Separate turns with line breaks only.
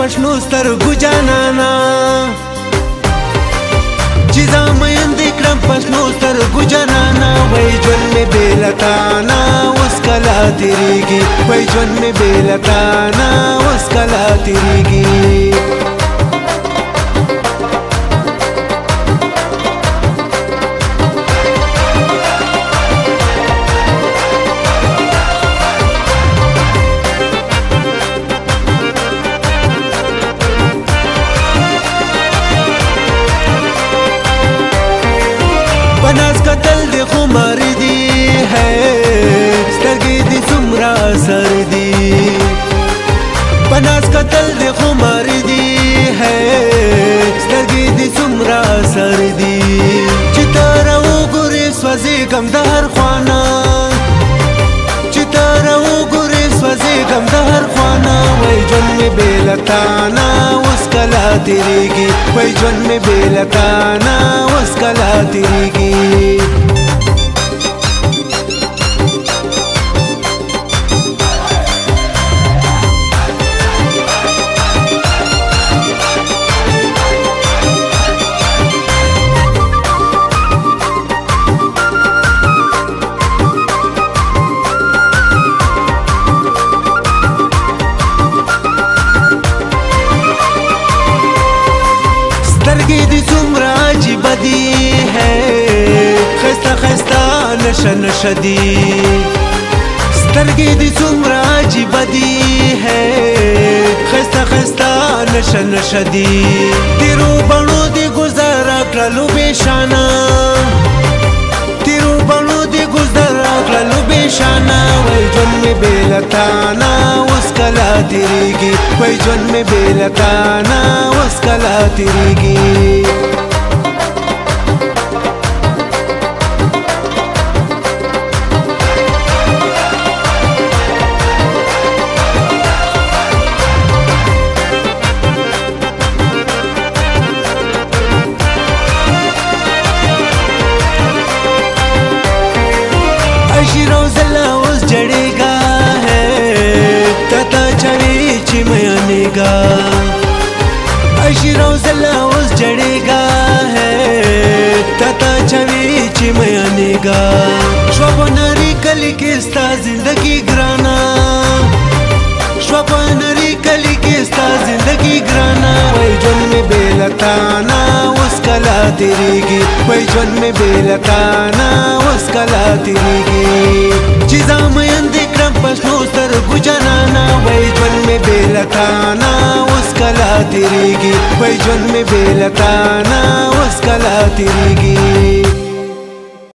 پښنو سترګو جانانا چې زامین دې کړم پښنو سترګو جانانا وای ژوند مې بې له تانا اوس کله تېرېږي وای ژوند مې بې له تانا اوس کله تېرېږي بناس قتل دی خمار دی ہے سترګې دی څومره اثر دی بناس قتل دی خمار دی ہے سترګې دی څومره اثر دی چې ته راوګورې سوځېږم د هر خوانا چې ته راوګورې سوځېږم د هر خوانا وای ژوند مې بې له تانا اوس کله تېرېږي وای ژوند مې بې له تانا اوس کله تېرېږي سترګې دې څومره عجیبه دي ہے ښایسته ښایسته نشه نشه دي سترګې دې څومره عجیبه دي ہے ښایسته ښایسته نشه نشه دي تیرو بڼو دې ګذر کړلو بېشانه تیرو بڼو دې ګذر کړلو بېشانه وای ژوند مې بې له تانا اوس کله تېرېږي وای ژوند مې بې له تانا اوس کله تېرېږي रोज़ला उस जड़ेगा है तता चढ़ी चिमयानेगा रोज़ला उस जड़ेगा है तता चढ़ी चिमयानेगा शोभनरी कली किस्ता जिंदगी ग्राना शोभनरी कली किस्ता जिंदगी ग्राना वही ژوند में बे له تانا اوس کله تېرېږي وای ژوند مې بې له تانا اوس کله تېرېږي چې زامین دې کړم پښنو سترګو جانانا وای ژوند مې بې له تانا اوس کله تېرېږي وای ژوند مې بې له تانا اوس کله تېرېږي